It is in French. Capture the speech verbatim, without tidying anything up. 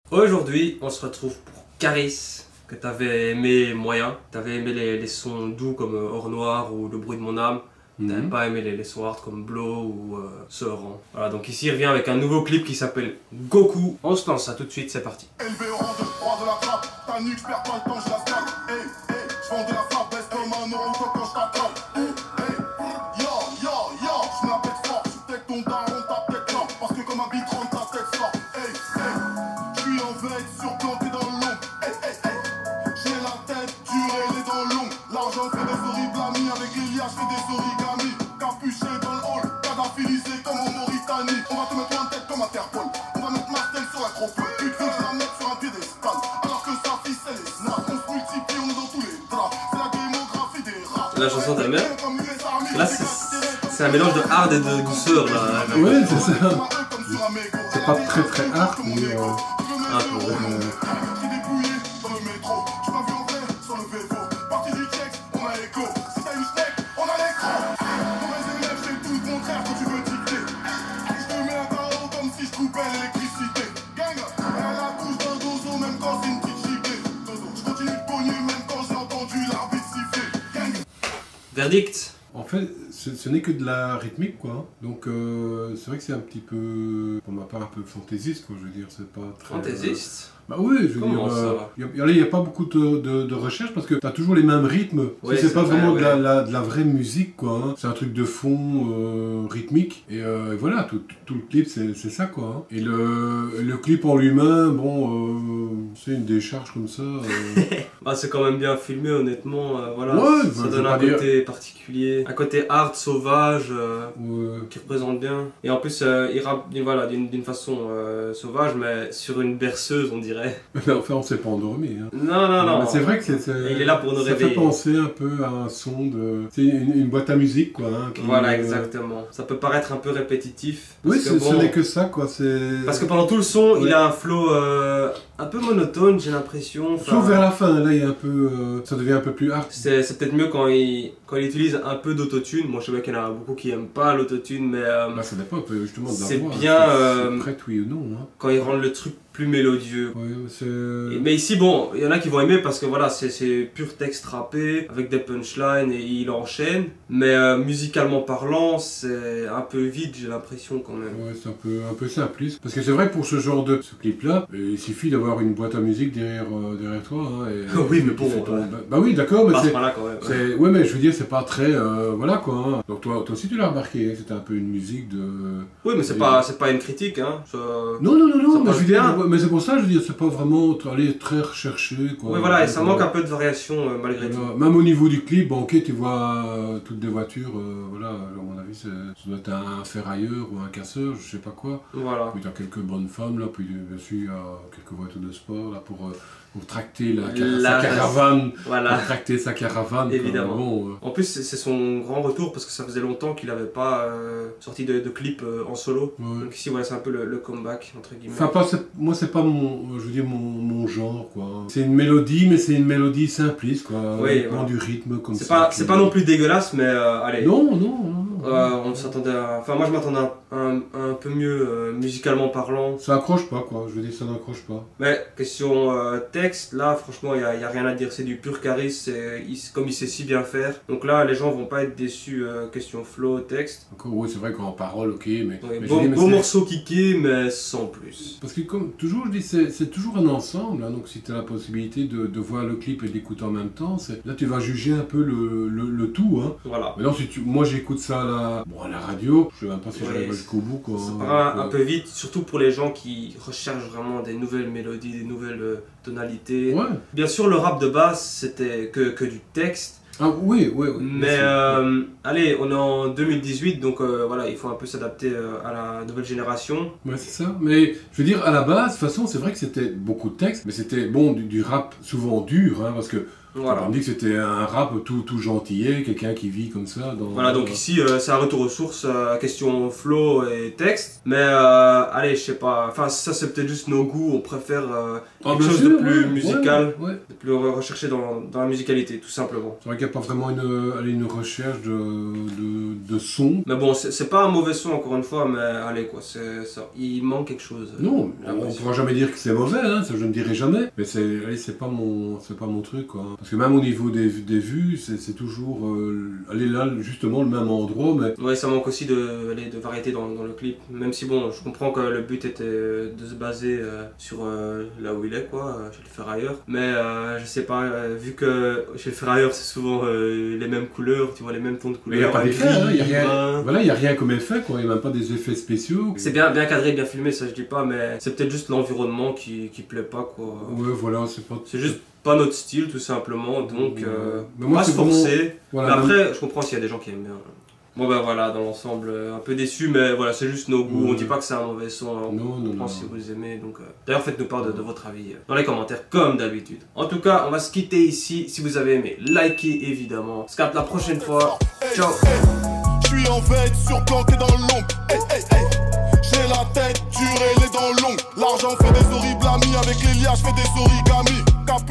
Aujourd'hui, on se retrouve pour Caris, que t'avais aimé moyen. T'avais aimé les, les sons doux comme euh, Or Noir ou Le bruit de mon âme. T'avais Mmh. pas aimé les, les sons hard comme Blow ou euh, Seuran. Voilà, donc ici il revient avec un nouveau clip qui s'appelle Goku. On se lance ça tout de suite, c'est parti. Élevé au rang de roi de la trappe, ta nuque, j'perds pas le temps, je la snack. Hey, hey, j'vends de la frappe, baisse comme un Naruto quand j't'attrape. Hey, hey, yo, yo, yo, j'm'appelle fort, j'suis peut-être ton daron, ta tête là. Parce que comme un bitron, ta tête sort. Hey, hey, j'suis en veille, surplanté dans l'ombre. Hey, hey, hey, j'ai la tête dure et les dents longues. L'argent fait des horribles amis, avec Lilia j'fais des origamis. Capuché dans le hall, Kadhafi lisé comme en Mauritanie. On va te mettre en tête comme Interpol, on va mettre Martel sur l'acropole. Une fois je la mets sur un piédestal, alors que sa fille c'est les snaps. On se multiplie, on est dans tous les draps. C'est la démographie des rats. La chanson t'aimes bien? Là c'est un mélange de hard et de douceur là. Ouais, c'est ça. C'est pas très très hard, mais euh, Un peu. euh, J'ai dépouillé dans le métro, tu m'as vu en vrai sur le vélo. Parti du check, on a l'écho. Si t'as une snack, on a l'écran. Mauvais élève, c'est tout le contraire que tu veux dicter. Je te mets un K O comme si je coupais l'électricité. Gang, elle accouche d'un dozo même quand c'est une petite giga. Je continue de cogner même quand j'ai entendu l'arbitre siffler. Gang. Verdict. en fait, ce, ce n'est que de la rythmique, quoi. Donc, euh, c'est vrai que c'est un petit peu, pour ma part, un peu fantaisiste, quoi. Je veux dire, c'est pas très. Fantaisiste. Bah oui, je veux Comment dire, ça il n'y a, a pas beaucoup de, de, de recherche parce que tu as toujours les mêmes rythmes. Ouais, c'est c'est pas vrai, vraiment ouais. de, la, la, de la vraie musique, quoi. Hein. C'est un truc de fond euh, rythmique. Et euh, voilà, tout, tout le clip, c'est ça, quoi. Hein. Et le, le clip en lui-même, bon, euh, c'est une décharge comme ça. Euh... Bah, c'est quand même bien filmé, honnêtement. euh, voilà, Ouais, ça bah, donne je un veux pas côté particulier, un côté hard, sauvage, euh, ouais. qui représente bien. Et en plus, euh, il rappe d'une voilà, d'une d'une façon euh, sauvage, mais sur une berceuse, on dirait. Mais enfin, on s'est pas endormi. Hein. Non, non, non. Mais c'est vrai que c'est. Il est là pour nous ça réveiller. fait penser un peu à un son de. C'est une, une boîte à musique, quoi. Hein, qui, Voilà, euh, exactement. Ça peut paraître un peu répétitif. Parce Oui, que ce bon, ce n'est que ça, quoi. C'est. Parce que pendant tout le son, Ouais. il a un flow euh, un peu monotone, j'ai l'impression. Enfin, Sauf vers la fin, là, il y a un peu. euh, ça devient un peu plus hard. C'est c'est peut-être mieux quand il, quand il utilise un peu d'autotune. Moi, je sais bien qu'il y en a beaucoup qui aiment pas l'autotune, mais euh, Bah, ça dépend un peu justement de la c'est voix. bien, hein. C'est- euh, c'est prête, oui ou non. Hein. quand il rend le truc plus mélodieux. Ouais, c'est. Et- Mais ici, bon, il y en a qui vont aimer parce que voilà, c'est c'est pur texte rappé avec des punchlines et il enchaîne. Mais euh, musicalement parlant, c'est un peu vide, j'ai l'impression quand même. Ouais, c'est un peu, un peu simpliste. Parce que c'est vrai que pour ce genre de ce clip-là, euh, il suffit d'avoir une boîte à musique derrière, euh, derrière toi. Hein, et, Oui, mais et tu bon, fais ton- ouais. Bah, bah oui, d'accord, mais Pas à ce c'est. point-là quand même. c'est- Ouais, mais je veux dire, c'est pas très. euh, voilà quoi. Hein. Donc toi, toi aussi, tu l'as remarqué, hein, c'était un peu une musique de. Oui, mais c'est Et- pas, c'est pas une critique, hein. Ça- Non, non, non, Ça non, mais, passe je veux dire, bien. mais c'est pour ça, je veux dire, c'est pas vraiment aller très recherché. Quoi. Oui, voilà, et ça Donc, manque euh, un peu de variation euh, malgré voilà. tout. Même au niveau du clip, bon, ok, tu vois euh, toutes des voitures, euh, voilà, à mon avis, c'est- ça doit être un ferrailleur ou un casseur, je sais pas quoi. Voilà. Puis tu as quelques bonnes femmes, là, puis bien sûr, il y a quelques voitures de sport, là, pour, euh, pour tracter la, car- La- sa caravane. Voilà. Pour tracter sa caravane. quoi. Évidemment. Bon, euh, En plus, c'est c'est son grand retour parce que ça faisait longtemps qu'il n'avait pas euh, sorti de, de clip euh, en solo. ouais. Donc ici, voilà, c'est un peu le, le comeback, entre guillemets. Enfin, pas, c'est- moi, c'est pas mon, euh, je veux dire, mon, mon genre, quoi. C'est une mélodie, mais c'est une mélodie simpliste, quoi. Oui, avec voilà. du rythme comme ça. C'est pas, qui- c'est pas non plus dégueulasse, mais euh, allez. Non, non, non. non. Euh, on s'attendait à... Enfin, moi, je m'attendais à un, un peu mieux euh, musicalement parlant. Ça accroche pas, quoi. Je veux dire, ça n'accroche pas. Mais question euh, texte, là, franchement, il n'y a, y a rien à dire. C'est du pur charisme, c'est- il- comme il sait si bien faire. Donc là, les gens vont pas être déçus. euh, question flow, texte. Encore, oui, c'est vrai qu'en parole, ok, mais. Oui, mais je beau dis, mais beau c'est- morceau kické, mais sans plus. Parce que, comme toujours, je dis, c'est c'est toujours un ensemble. Hein, donc, si tu as la possibilité de, de voir le clip et d'écouter en même temps, c'est- là, tu vas juger un peu le, le, le tout. Hein. Voilà. Maintenant, si tu... moi, j'écoute ça à la... Bon, à la radio, je sais même pas si Ouais, j'arrive jusqu'au bout, quoi. Ça hein. part un, Donc, un peu vite, surtout pour les gens qui recherchent vraiment des nouvelles mélodies, des nouvelles euh, tonalités. Ouais. Bien sûr, le rap de base, c'était que, que du texte. Ah oui, oui, oui. Mais bien sûr. euh, allez, on est en deux mille dix-huit, donc euh, voilà, il faut un peu s'adapter euh, à la nouvelle génération. Ouais, c'est ça. Mais je veux dire, à la base, de toute façon, c'est vrai que c'était beaucoup de textes, mais c'était bon du, du rap souvent dur, hein, parce que Voilà. On dit que c'était un rap tout, tout gentillet, quelqu'un qui vit comme ça. Dans, Voilà, donc ici euh, c'est un retour aux sources, euh, question flow et texte. Mais euh, allez, je sais pas, enfin ça c'est peut-être juste nos goûts, on préfère euh, Ah, quelque bien chose sûr, de plus ouais, musical, ouais, ouais. de plus recherché dans, dans la musicalité, tout simplement. C'est vrai qu'il n'y a pas vraiment une, allez, une recherche de, de, de son. Mais bon, c'est c'est pas un mauvais son encore une fois, mais allez quoi, c'est ça. Il manque quelque chose. Non, j'ai on ne l'impression. pourra jamais dire que c'est mauvais, hein, ça je ne dirai jamais. Mais c'est, allez, c'est pas mon, c'est pas mon truc, quoi. Parce que même au niveau des, des vues, c'est, c'est toujours, euh, allez là, justement le même endroit, mais Ouais, ça manque aussi de, allez, de variété dans, dans le clip. Même si bon, je comprends que le but était de se baser euh, sur euh, là où il est, quoi, euh, chez le ferrailleur. Mais euh, je sais pas, euh, vu que chez le ferrailleur c'est souvent euh, les mêmes couleurs, tu vois, les mêmes tons de mais il n'y a couleurs. pas d'effet, hein, il n'y a rien. brun. Voilà, il n'y a rien comme effet, quoi. Il n'y a même pas des effets spéciaux. C'est bien, bien cadré, bien filmé, ça je dis pas, mais c'est peut-être juste l'environnement qui, qui plaît pas, quoi. Ouais, voilà, c'est pas. C'est juste pas notre style, tout simplement, donc euh, Mais moi, pas se c'est vraiment- forcer. Voilà, Mais après, je comprends s'il y a des gens qui aiment bien. Bon ben voilà, dans l'ensemble, euh, un peu déçu, mais voilà, c'est juste nos goûts. Ouais. On dit pas que c'est un mauvais son, hein. on Non, non, comprend non. si vous aimez. Donc, euh, d'ailleurs, faites-nous part de, de votre avis euh, dans les commentaires, comme d'habitude. En tout cas, on va se quitter ici. Si vous avez aimé, likez évidemment. On se capte la prochaine fois. Ciao. Je suis en veille, surplanqué dans l'ombre. Hey, hey, hey. J'ai la tête dure et les dents longues. L'argent fait des horribles amis. Avec les liens, je fais des origamis. Cap